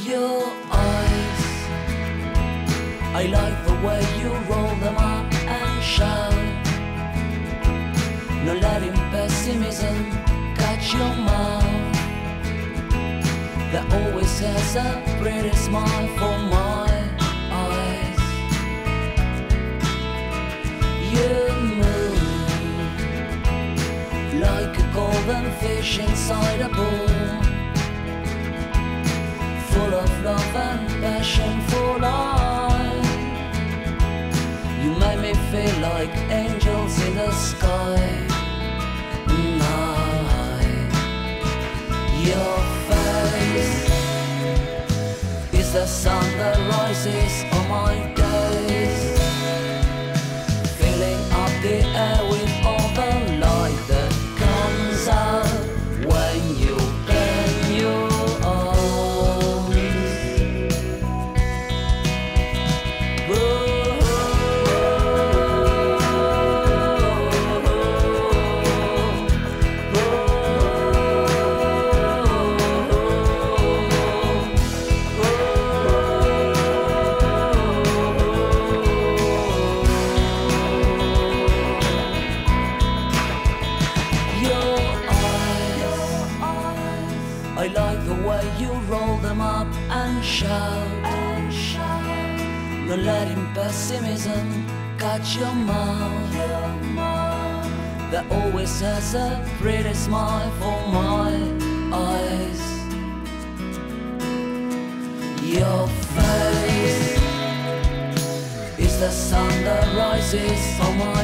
Your eyes, I like the way you roll them up and shout. No letting pessimism catch your mouth. That always has a pretty smile for my eyes. You move like a golden fish inside a pool, full of love and passion for life. You make me feel like angels in the sky. Your face is the sun that rises on my days, filling up the air with all the light that comes out when you bend your arms. I like the way you roll them up and shout. Don't letting pessimism catch your mouth. That always has a pretty smile for my eyes. Your face is the sun that rises on my